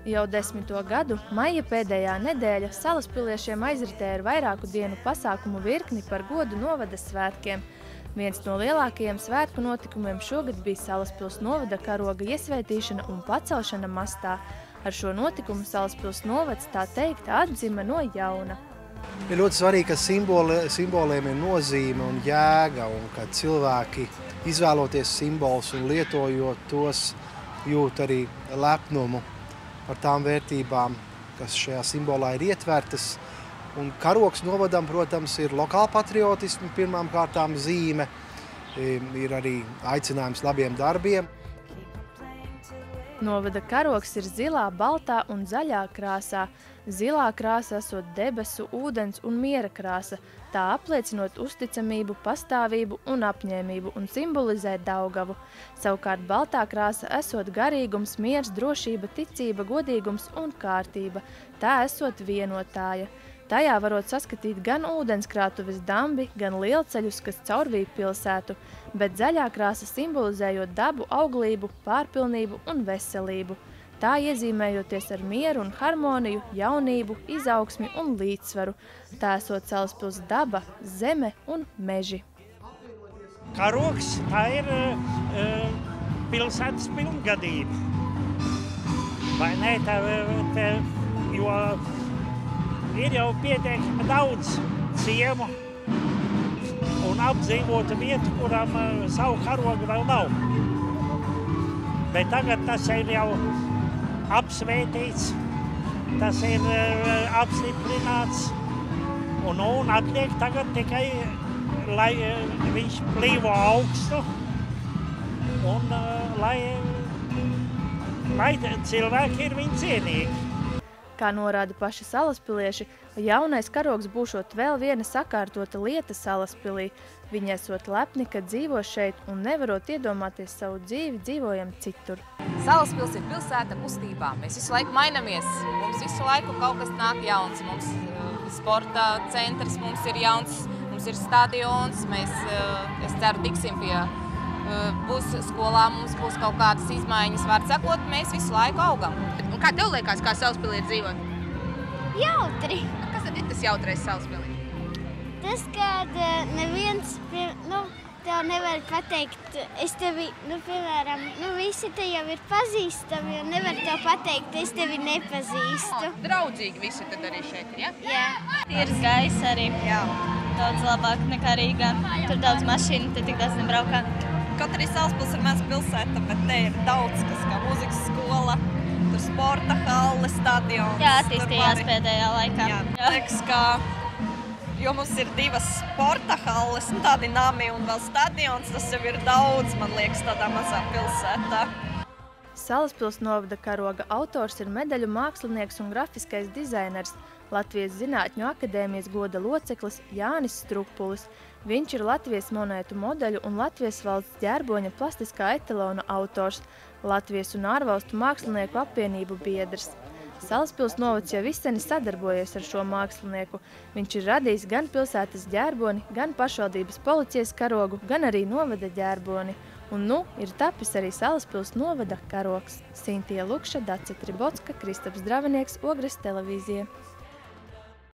Jau 10. gadu maija pēdējā nedēļa salaspiliešiem aizritēja ar vairāku dienu pasākumu virkni par godu novada svētkiem. Viens no lielākajiem svētku notikumiem šogad bija Salaspils novada karoga iesvētīšana un pacelšana mastā. Ar šo notikumu Salaspils novads, tā teikt, atzima no jauna. Ir ļoti svarīgi, ka simboliem ir nozīme un jēga, un ka cilvēki izvēloties simbolus un lietojot tos, jūt arī lepnumu par tām vērtībām, kas šajā simbolā ir ietvertas. Un karogs novadam, protams, ir lokāla patriotismu pirmām kārtām zīme, ir arī aicinājums labiem darbiem. Novada karogs ir zilā, baltā un zaļā krāsā. Zilā krāsa esot debesu, ūdens un miera krāsa, tā apliecinot uzticamību, pastāvību un apņēmību un simbolizē Daugavu. Savukārt baltā krāsa esot garīgums, miers, drošība, ticība, godīgums un kārtība, tā esot vienotāja. Tajā varot saskatīt gan ūdenskrātuves dambi, gan lielceļus, kas caurvīja pilsētu, bet zaļā krāsa simbolizējot dabu, auglību, pārpilnību un veselību. Tā iezīmējoties ar mieru un harmoniju, jaunību, izaugsmi un līdzsvaru. Tā esot Salaspils daba, zeme un meži. Karogs tā ir pilsētas pilngadība. Vai ne? Jo ir jau pietiekami daudz ciemu un apdzīvotu vietu, kurām savu karogu vēl nav. Bet tagad tas ir jau apsvētīts, tas ir apstiprināts un atliek tagad tikai, lai viņš plīvo augstu un lai cilvēki ir viņu cienīgi. Kā norāda paši salaspilieši, jaunais karogs būšot vēl viena sakārtota lieta Salaspilī. Viņi esot lepni, ka dzīvo šeit un nevarot iedomāties savu dzīvi, dzīvojam citur. Salaspils ir pilsēta kustībā. Mēs visu laiku mainamies. Mums visu laiku kaut kas nāk jauns. Mums sporta centrs, mums ir jauns, mums ir stadions. Mēs, es ceru, tiksim pie būs skolā, mums būs kaut kādas izmaiņas. Var sakot, mēs visu laiku augam. Un kā tev liekas, kā Salaspilī ir dzīvot? Jautri. Kas tad ir tas jautrais Salaspilī? Tas, kad neviens, tev nevar pateikt, es tevi, piemēram, visi te jau ir pazīstami, un nevar tev pateikt, es tevi nepazīstu. Draudzīgi visi tad arī šeit ir, ja? Jā. Tīrs gaiss arī. Jā. Daudz labāk nekā Rīgā. Tur daudz mašīnu, te tik daudz nebraukā. Kaut arī Salaspils ir maza pilsēta, bet te ir daudz, kas kā mūzikas skola, tur sporta halle, stadions. Jā, attīstījās pēdējā laikā. Jā, liekas, ka, jo mums ir divas sporta halles, tādi nami un vēl stadions, tas jau ir daudz, man liekas, tādā mazā pilsētā. Salaspils novada karoga autors ir medaļu mākslinieks un grafiskais dizainers, Latvijas Zinātņu akadēmijas goda loceklis Jānis Strupulis. Viņš ir Latvijas monētu modeļu un Latvijas valsts ģērboņa plastiskā etalona autors, Latvijas un ārvalstu mākslinieku apvienību biedrs. Salaspils novads jau izseni sadarbojies ar šo mākslinieku. Viņš ir radījis gan pilsētas ģērboni, gan pašvaldības policijas karogu, gan arī novada ģērboni. Un ir tapis arī Salaspils novada karogs. Sintija Lukša, Dace Tribotska, Kristaps Dravinieks, Ogres televīzija.